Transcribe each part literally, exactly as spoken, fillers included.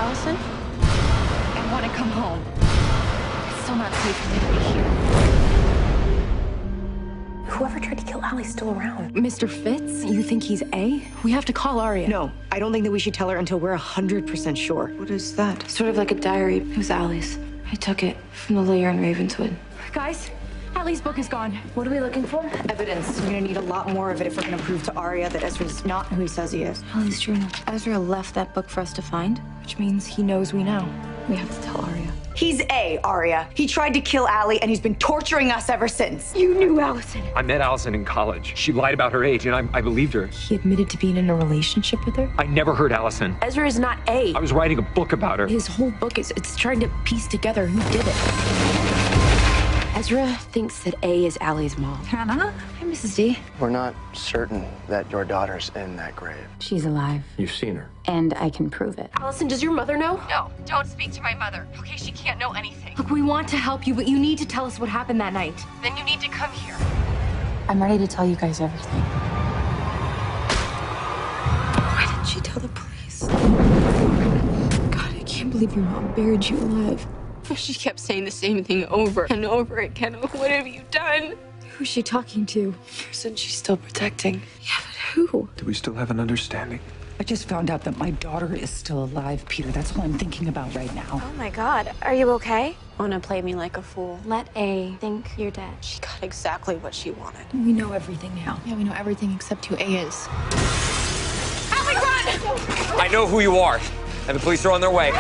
Allison? I want to come home. It's still not safe for me to be here. Whoever tried to kill Allie's still around. Mister Fitz, you think he's A? We have to call Aria. No, I don't think that we should tell her until we're one hundred percent sure. What is that? Sort of like a diary. It was Allie's. I took it from the layer in Ravenswood. Guys, Allie's book is gone. What are we looking for? Evidence. We're gonna need a lot more of it if we're gonna prove to Aria that Ezra's not who he says he is. Allie's journal. Ezra left that book for us to find. Which means he knows we know. We have to tell Aria. He's A, Aria. He tried to kill Allie, and he's been torturing us ever since. You knew Allison. I met Allison in college. She lied about her age, and I, I believed her. He admitted to being in a relationship with her? I never heard Allison. Ezra is not A. I was writing a book about her. His whole book is it's trying to piece together who did it. Ezra thinks that A is Allie's mom. Hannah? Hi, Missus D. We're not certain that your daughter's in that grave. She's alive. You've seen her. And I can prove it. Allison, does your mother know? No, don't speak to my mother. Okay, she can't know anything. Look, we want to help you, but you need to tell us what happened that night. Then you need to come here. I'm ready to tell you guys everything. Why didn't she tell the police? God, I can't believe your mom buried you alive. She kept saying the same thing over and over again. What have you done? Who's she talking to? Person she's still protecting. Yeah, but who? Do we still have an understanding? I just found out that my daughter is still alive, Peter. That's all I'm thinking about right now. Oh my God, are you okay? Wanna play me like a fool? Let A think you're dead. She got exactly what she wanted. We know everything now. Yeah, we know everything except who A is. Allie, run! I know who you are, and the police are on their way.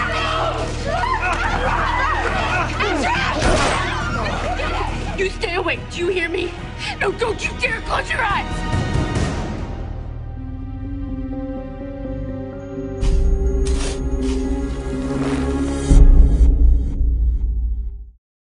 You stay awake, do you hear me? No, don't you dare close your eyes!